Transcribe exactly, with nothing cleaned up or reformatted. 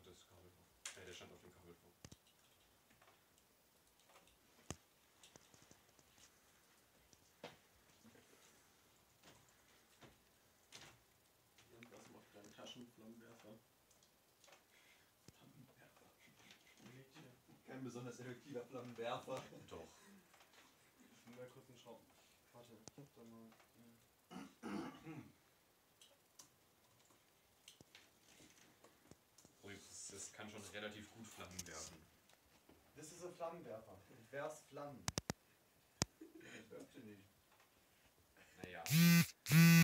das Kabel drauf. Äh, der stand auf dem Kabel drauf. Und was macht dein Taschenflammenwerfer? Flammenwerfer. Kein besonders effektiver Flammenwerfer. Doch. Ich will mal kurz einen Schrauben. Warte, ich hab da mal. Oh, das, das kann schon relativ gut Flammen werfen. Das ist ein Flammenwerfer. Ich werf's Flammen. Das werft sie nicht. Naja.